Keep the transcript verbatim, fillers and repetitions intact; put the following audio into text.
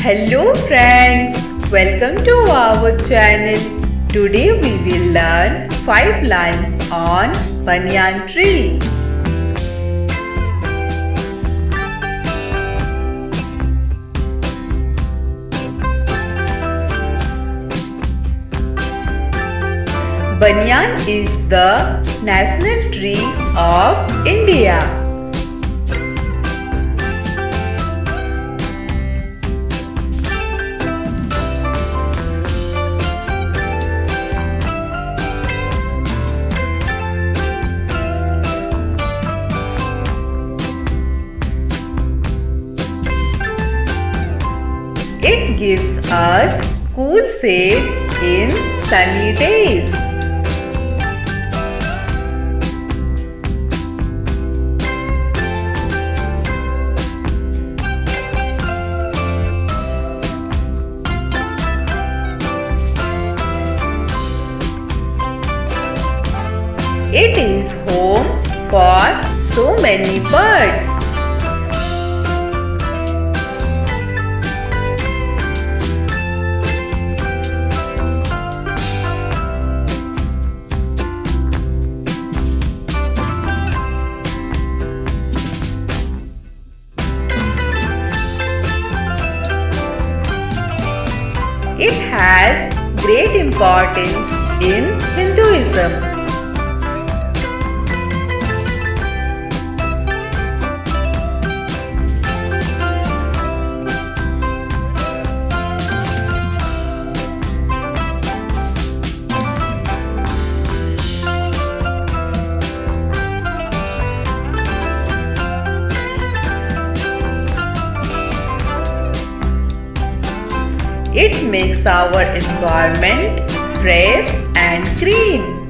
Hello friends, welcome to our channel. Today we will learn five lines on banyan tree. Banyan is the national tree of India. It gives us cool shade in sunny days. It is home for so many birds. It has great importance in Hinduism. It makes our environment fresh and green.